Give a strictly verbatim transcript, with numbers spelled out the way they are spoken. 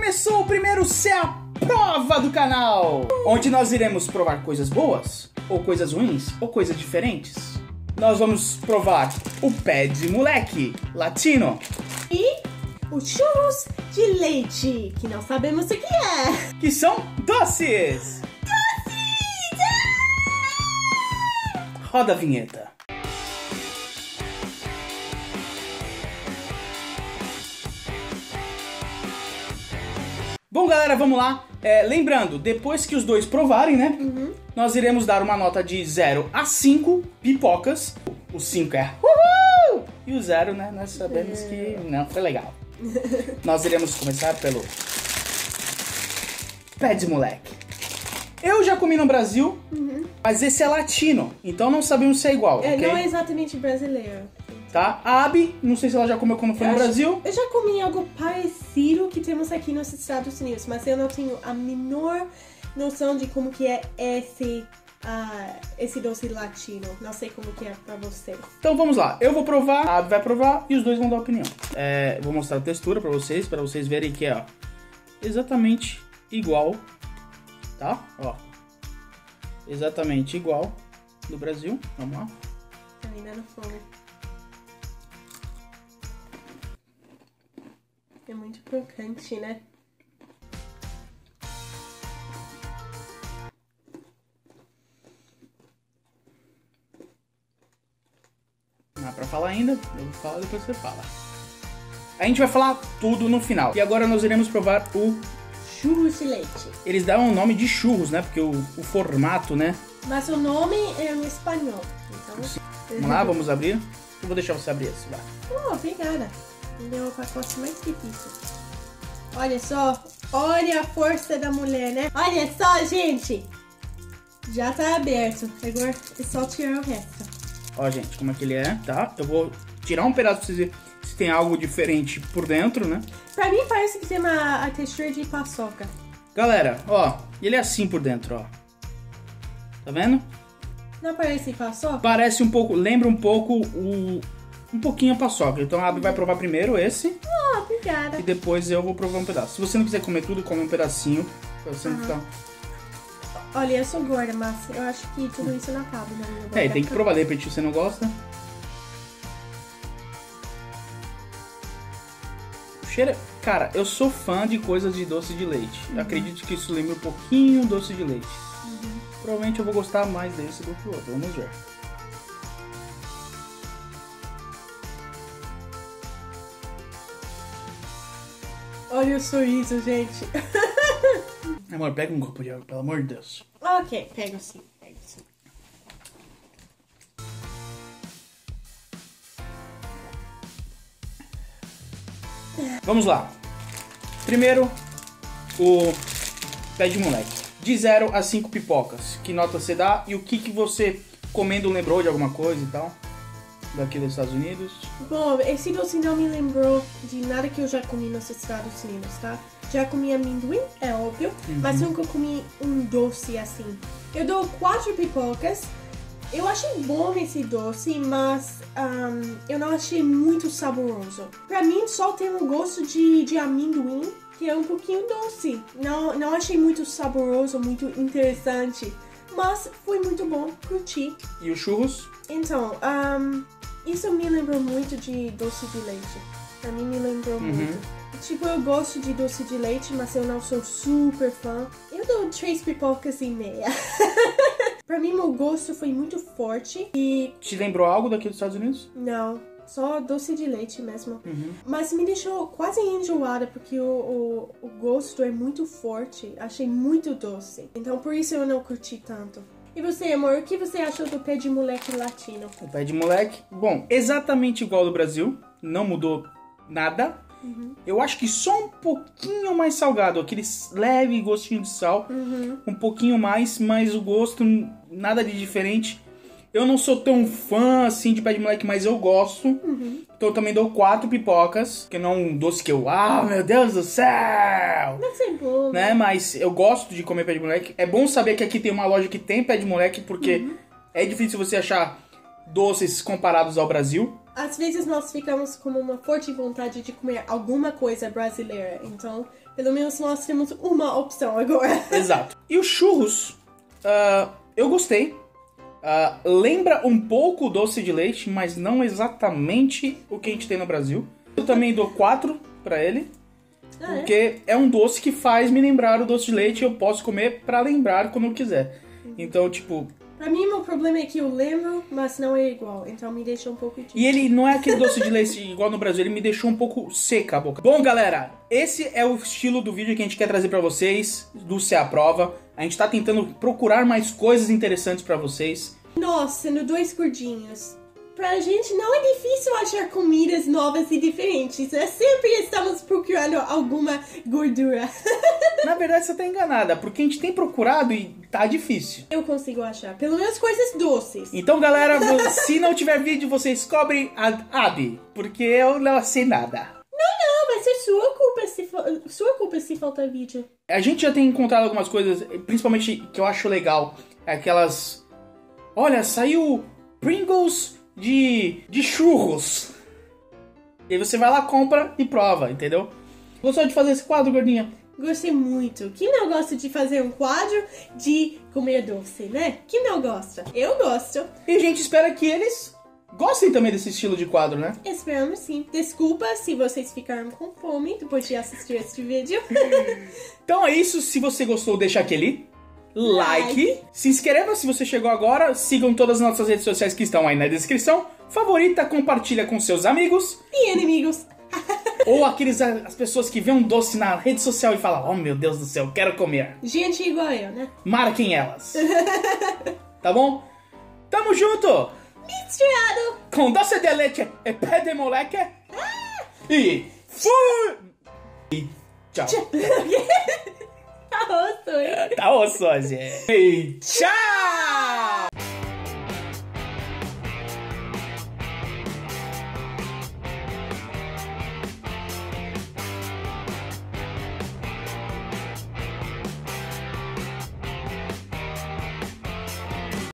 Começou o primeiro C A Prova do canal, onde nós iremos provar coisas boas, ou coisas ruins, ou coisas diferentes. Nós vamos provar o pé de moleque latino e os churros de leite, que não sabemos o que é. Que são doces. Doces! Roda a vinheta. Bom, galera, vamos lá. É, lembrando, depois que os dois provarem, né? Uhum. Nós iremos dar uma nota de zero a cinco pipocas. O cinco é uhul! E o zero, né? Nós sabemos é. que não foi legal. Nós iremos começar pelo pé de moleque. Eu já comi no Brasil, uhum. mas esse é latino, então não sabemos se é igual. É, okay? Não é exatamente brasileiro. Tá? A Abby, não sei se ela já comeu quando foi eu no acho, Brasil. Eu já comi algo parecido que temos aqui nos Estados Unidos, mas eu não tenho a menor noção de como que é esse, uh, esse doce latino. Não sei como que é pra vocês. Então vamos lá, eu vou provar, a Abby vai provar e os dois vão dar opinião. É, vou mostrar a textura pra vocês, pra vocês verem que é ó, exatamente igual, tá? Ó, exatamente igual do Brasil. Vamos lá. Tá me dando fome. É muito crocante, né? Não é pra falar ainda, eu vou falar depois você fala. A gente vai falar tudo no final. E agora nós iremos provar o churros de leite. Eles dão o nome de churros, né? Porque o, o formato, né? Mas o nome é em espanhol. Então... Vamos lá, vamos abrir. Eu vou deixar você abrir esse, vai. Oh, obrigada. Deu o pacote mais difícil. Olha só. Olha a força da mulher, né? Olha só, gente. Já tá aberto. Agora é só tirar o resto. Ó, gente, como é que ele é, tá? Eu vou tirar um pedaço pra vocês verem se tem algo diferente por dentro, né? Pra mim parece que tem uma a textura de paçoca. Galera, ó. Ele é assim por dentro, ó. Tá vendo? Não parece paçoca? Parece um pouco... Lembra um pouco o... Um pouquinho a paçoca. Então a Abby vai provar primeiro esse. Oh, obrigada. E depois eu vou provar um pedaço. Se você não quiser comer tudo, come um pedacinho. Pra você não ficar... Olha, eu sou gorda, mas eu acho que tudo isso não cabe na minha boca. É, tem que provar. De repente você não gosta. O cheiro... Cara, eu sou fã de coisas de doce de leite. Uhum. Acredito que isso lembra um pouquinho doce de leite. Uhum. Provavelmente eu vou gostar mais desse do que o outro. Vamos ver. Olha o sorriso, gente. Amor, pega um copo de água, pelo amor de Deus. Ok, pego sim, pego sim. Vamos lá. Primeiro, o pé de moleque. De zero a cinco pipocas. Que nota você dá e o que, que você comendo lembrou de alguma coisa e tal? Daqui dos Estados Unidos. Bom, esse doce não me lembrou de nada que eu já comi nos Estados Unidos, tá? Já comi amendoim, é óbvio, uhum. mas nunca comi um doce assim. Eu dou quatro pipocas. Eu achei bom esse doce, mas um, eu não achei muito saboroso. Pra mim, só tem um gosto de, de amendoim, que é um pouquinho doce. Não, não achei muito saboroso, muito interessante, mas foi muito bom, curti. E os churros? Então, um, isso me lembrou muito de doce de leite. Pra mim, me lembrou uhum. muito. Tipo, eu gosto de doce de leite, mas eu não sou super fã. Eu dou três pipocas e meia. Pra mim, meu gosto foi muito forte e... Te lembrou algo daqui dos Estados Unidos? Não, só doce de leite mesmo. Uhum. Mas me deixou quase enjoada, porque o, o, o gosto é muito forte. Achei muito doce. Então, por isso eu não curti tanto. E você, amor, o que você achou do pé de moleque latino? O pé de moleque, bom, exatamente igual ao do Brasil. Não mudou nada. Uhum. Eu acho que só um pouquinho mais salgado, aquele leve gostinho de sal, uhum. um pouquinho mais, mas o gosto nada de diferente. Eu não sou tão fã assim de pé de moleque, mas eu gosto. Uhum. Então eu também dou quatro pipocas, que não é um doce que eu, ah, meu Deus do céu! Deve ser bom, né? Mas eu gosto de comer pé de moleque. É bom saber que aqui tem uma loja que tem pé de moleque, porque uhum. é difícil você achar doces comparados ao Brasil. às vezes nós ficamos com uma forte vontade de comer alguma coisa brasileira. Então, pelo menos nós temos uma opção agora. Exato. E os churros, uh, eu gostei. Uh, lembra um pouco o doce de leite, mas não exatamente o que a gente tem no Brasil. Eu também dou quatro pra ele. Ah, porque é? é um doce que faz me lembrar o doce de leite e eu posso comer pra lembrar quando eu quiser. Uhum. Então, tipo... Pra mim, meu problema é que eu lembro, mas não é igual. Então me deixa um pouco... De... E ele não é aquele doce de leite igual no Brasil. Ele me deixou um pouco seca a boca. Bom, galera, esse é o estilo do vídeo que a gente quer trazer pra vocês. Do Se à Prova. A gente tá tentando procurar mais coisas interessantes pra vocês. Nossa, no Dois Gordinhos. Pra gente não é difícil achar comidas novas e diferentes. É sempre estamos procurando alguma gordura. Na verdade, você tá enganada, porque a gente tem procurado e tá difícil. Eu consigo achar, pelo menos coisas doces. Então, galera, se não tiver vídeo, vocês cobrem a Abby, porque eu não sei nada. Não, não, vai ser sua culpa se, for, sua culpa se faltar vídeo. A gente já tem encontrado algumas coisas, principalmente que eu acho legal. Aquelas... Olha, saiu Pringles... De, de churros. E aí você vai lá, compra e prova, entendeu? Gostou de fazer esse quadro, gordinha? Gostei muito. Quem não gosta de fazer um quadro de comer doce, né? Quem não gosta? Eu gosto. E a gente espera que eles gostem também desse estilo de quadro, né? Esperamos sim. Desculpa se vocês ficaram com fome depois de assistir este vídeo. Então é isso. Se você gostou, deixa aquele... Like. like, se inscreva se você chegou agora, sigam todas as nossas redes sociais que estão aí na descrição, favorita, compartilha com seus amigos e inimigos. Ou aqueles, as pessoas que vêem um doce na rede social e falam, oh meu Deus do céu, quero comer. Gente igual eu, né? Marquem elas. Tá bom? Tamo junto! Misturado! Com doce de leite e pé de moleque. Ah! E fui! E tchau. Tá osso, hein? Tá osso, gente. E tchau!